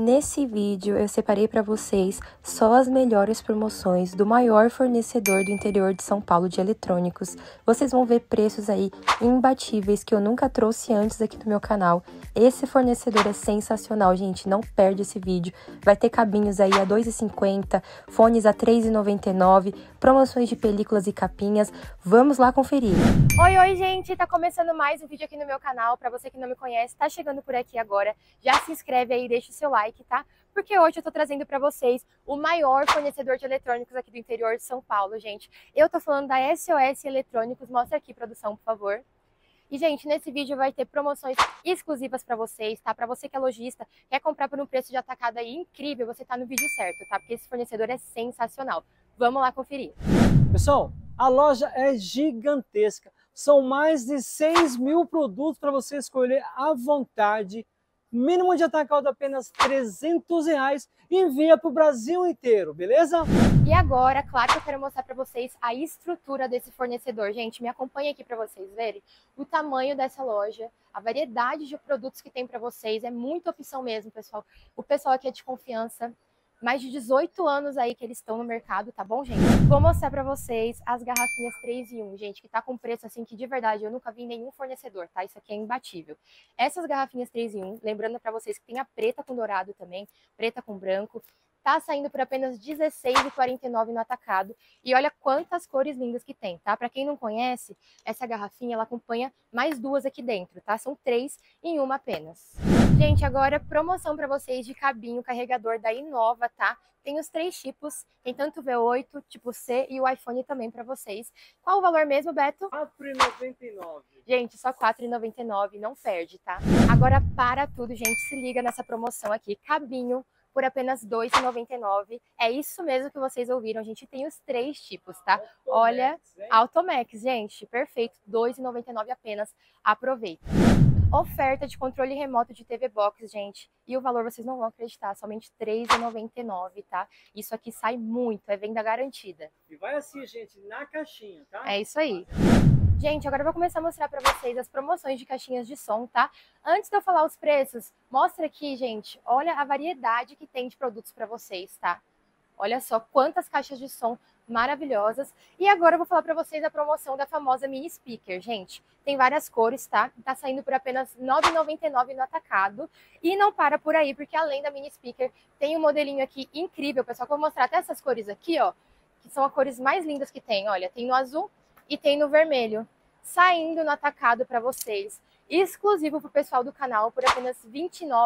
Nesse vídeo eu separei para vocês só as melhores promoções do maior fornecedor do interior de São Paulo de eletrônicos. Vocês vão ver preços aí imbatíveis que eu nunca trouxe antes aqui no meu canal. Esse fornecedor é sensacional, gente, não perde esse vídeo. Vai ter cabinhos aí a R$ 2,50, fones a R$ 3,99, promoções de películas e capinhas. Vamos lá conferir. Oi, gente, tá começando mais um vídeo aqui no meu canal. Para você que não me conhece, tá chegando por aqui agora, já se inscreve aí, deixa o seu like, tá? Porque hoje eu tô trazendo para vocês o maior fornecedor de eletrônicos aqui do interior de São Paulo, gente. Eu tô falando da SOS Eletrônicos, mostra aqui, produção, por favor. E, gente, nesse vídeo vai ter promoções exclusivas para vocês, tá? Para você que é lojista, quer comprar por um preço de atacado aí incrível, você tá no vídeo certo, tá? Porque esse fornecedor é sensacional. Vamos lá conferir. Pessoal, a loja é gigantesca. São mais de 6.000 produtos para você escolher à vontade. Mínimo de atacado apenas R$ 300 e envia para o Brasil inteiro, beleza? E agora, claro que eu quero mostrar para vocês a estrutura desse fornecedor. Gente, me acompanha aqui para vocês verem o tamanho dessa loja, a variedade de produtos que tem para vocês. É muita opção mesmo, pessoal. O pessoal aqui é de confiança. Mais de 18 anos aí que eles estão no mercado, tá bom, gente? Vou mostrar pra vocês as garrafinhas 3 em 1, gente, que tá com preço assim que de verdade eu nunca vi em nenhum fornecedor, tá? Isso aqui é imbatível. Essas garrafinhas 3 em 1, lembrando pra vocês que tem a preta com dourado também, preta com branco, tá saindo por apenas R$ 16,49 no atacado. E olha quantas cores lindas que tem, tá? Pra quem não conhece, essa garrafinha, ela acompanha mais duas aqui dentro, tá? São 3 em 1 apenas. Gente, agora promoção para vocês de cabinho carregador da Inova, tá? Tem os 3 tipos, tem tanto o V8, tipo C e o iPhone também para vocês. Qual o valor mesmo, Beto? R$ 4,99. Gente, só R$ 4,99, não perde, tá? Agora para tudo, gente, se liga nessa promoção aqui, cabinho por apenas R$ 2,99. É isso mesmo que vocês ouviram, a gente tem os 3 tipos, tá? Olha, Automax, gente, perfeito, R$ 2,99 apenas, aproveita. Oferta de controle remoto de TV Box, gente. E o valor vocês não vão acreditar, somente R$ 3,99, tá? Isso aqui sai muito, é venda garantida. E vai assim, gente, na caixinha, tá? É isso aí. Gente, agora eu vou começar a mostrar para vocês as promoções de caixinhas de som, tá? Antes de eu falar os preços, mostra aqui, gente, olha a variedade que tem de produtos para vocês, tá? Olha só quantas caixas de som maravilhosas. E agora eu vou falar para vocês a promoção da famosa mini speaker, gente. Tem várias cores, tá? Tá saindo por apenas R$ 9,99 no atacado. E não para por aí, porque além da mini speaker, tem um modelinho aqui incrível, pessoal, que eu vou mostrar até essas cores aqui, ó, que são as cores mais lindas que tem. Olha, tem no azul e tem no vermelho. Saindo no atacado para vocês. Exclusivo pro pessoal do canal por apenas R$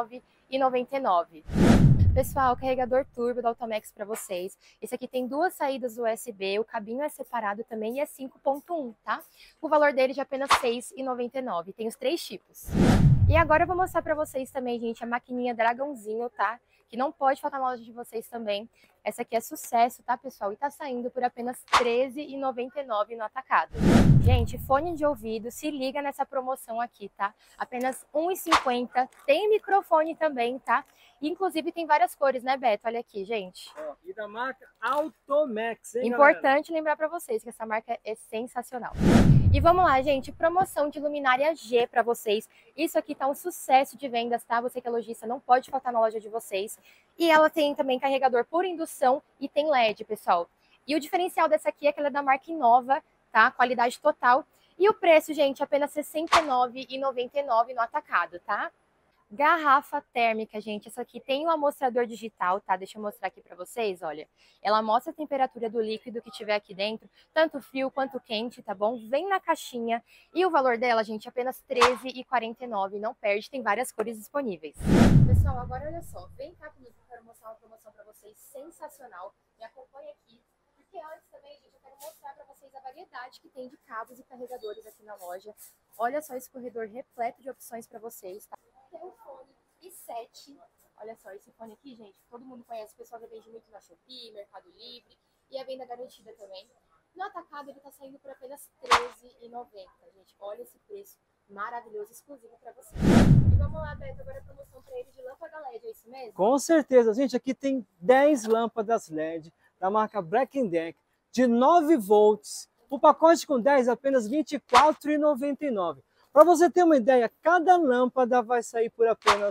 29,99. Pessoal, carregador turbo da Automax para vocês. Esse aqui tem 2 saídas USB, o cabinho é separado também e é 5.1, tá? O valor dele é de apenas R$ 6,99. Tem os 3 tipos. E agora eu vou mostrar para vocês também, gente, a maquininha Dragãozinho, tá? Que não pode faltar na loja de vocês também. Essa aqui é sucesso, tá, pessoal? E tá saindo por apenas R$ 13,99 no atacado. Gente, fone de ouvido, se liga nessa promoção aqui, tá? Apenas R$ 1,50. Tem microfone também, tá? Inclusive tem várias cores, né, Beto? Olha aqui, gente. E da marca Automax, hein, Importante lembrar para vocês que essa marca é sensacional. E vamos lá, gente, promoção de luminária G para vocês. Isso aqui tá um sucesso de vendas, tá? Você que é lojista, não pode faltar na loja de vocês. E ela tem também carregador por indução e tem LED, pessoal. E o diferencial dessa aqui é que ela é da marca Inova, tá? Qualidade total. E o preço, gente, apenas R$ 69,99 no atacado, tá? Garrafa térmica, gente, essa aqui tem um amostrador digital, tá? Deixa eu mostrar aqui pra vocês, olha. Ela mostra a temperatura do líquido que tiver aqui dentro, tanto frio quanto quente, tá bom? Vem na caixinha e o valor dela, gente, é apenas R$ 13,49, não perde, tem várias cores disponíveis. Pessoal, agora olha só, vem cá comigo que eu quero mostrar uma promoção pra vocês sensacional. Me acompanha aqui, porque antes também, gente, eu quero mostrar pra vocês a variedade que tem de cabos e carregadores aqui na loja. Olha só esse corredor repleto de opções pra vocês, tá? Tem um fone i7, olha só, esse fone aqui, gente, todo mundo conhece, o pessoal vende muito na Shopee, Mercado Livre, e a venda garantida também. No atacado ele tá saindo por apenas R$ 13,90, gente, olha esse preço maravilhoso, exclusivo para vocês. E vamos lá, Beto, agora a promoção para ele de lâmpada LED, é isso mesmo? Com certeza, gente, aqui tem 10 lâmpadas LED da marca Black & Decker de 9 volts, o pacote com 10 é apenas R$ 24,99. Para você ter uma ideia, cada lâmpada vai sair por apenas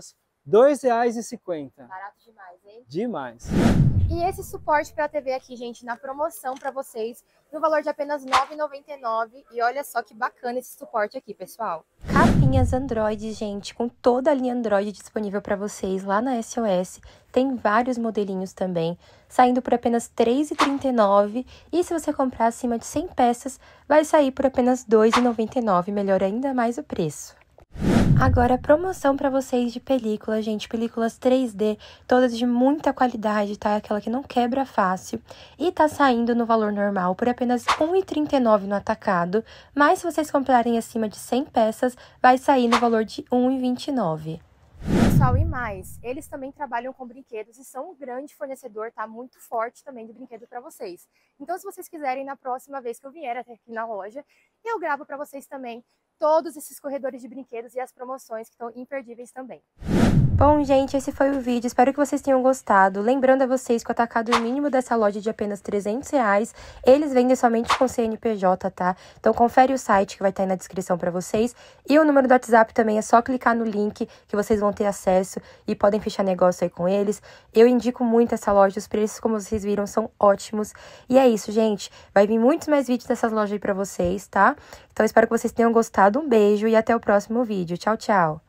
R$ 2,50. Barato demais, hein? Demais. E esse suporte para a TV aqui, gente, na promoção para vocês, no valor de apenas R$ 9,99. E olha só que bacana esse suporte aqui, pessoal. Capinhas Android, gente, com toda a linha Android disponível para vocês lá na SOS. Tem vários modelinhos também, saindo por apenas R$ 3,39. E se você comprar acima de 100 peças, vai sair por apenas R$ 2,99. Melhora ainda mais o preço. Agora, promoção para vocês de película, gente, películas 3D, todas de muita qualidade, tá? Aquela que não quebra fácil. E tá saindo no valor normal por apenas R$ 1,39 no atacado, mas se vocês comprarem acima de 100 peças, vai sair no valor de R$ 1,29. Pessoal, e mais, eles também trabalham com brinquedos e são um grande fornecedor, tá? Muito forte também de brinquedo para vocês. Então, se vocês quiserem, na próxima vez que eu vier até aqui na loja, eu gravo para vocês também todos esses corredores de brinquedos e as promoções que estão imperdíveis também. Bom, gente, esse foi o vídeo. Espero que vocês tenham gostado. Lembrando a vocês que o atacado mínimo dessa loja é de apenas R$ 300. Eles vendem somente com CNPJ, tá? Então, confere o site que vai estar aí na descrição para vocês. E o número do WhatsApp também é só clicar no link que vocês vão ter acesso e podem fechar negócio aí com eles. Eu indico muito essa loja. Os preços, como vocês viram, são ótimos. E é isso, gente. Vai vir muitos mais vídeos dessas lojas aí para vocês, tá? Então, espero que vocês tenham gostado. Um beijo e até o próximo vídeo. Tchau, tchau!